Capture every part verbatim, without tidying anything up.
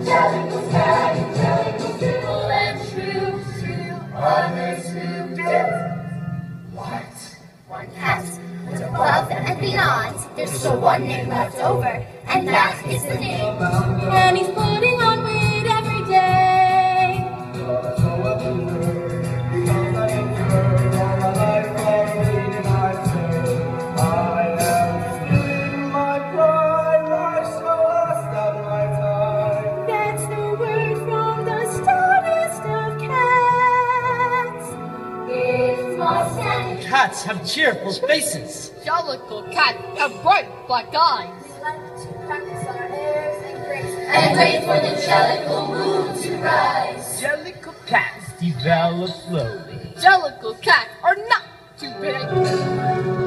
Jellicles cat and jellicles drool and shrew, shrew, others who do. What? One cat, but above and beyond, there's still one name left over, and that is the name. And he's putting on weight every day. That's the word from the stoutest of cats. It's my stand. Cats have cheerful faces. Jellicle cats have bright black eyes. We like to practice our airs and grace, and wait for the jellicle moon to rise. Jellicle cats develop slowly. Jellicle cats are not too big.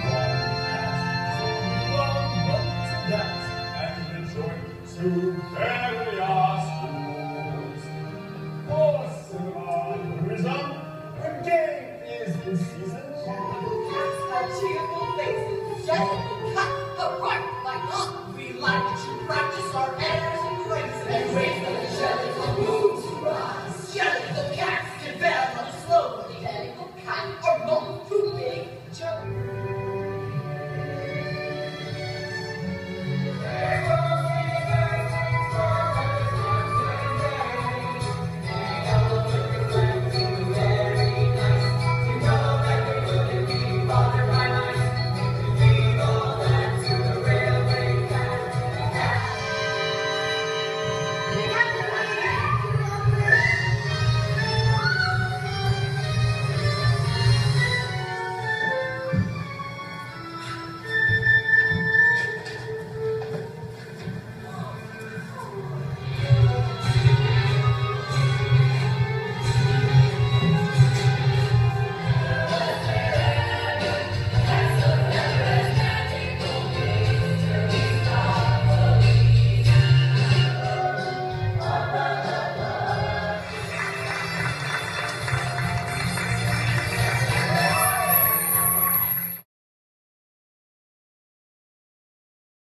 To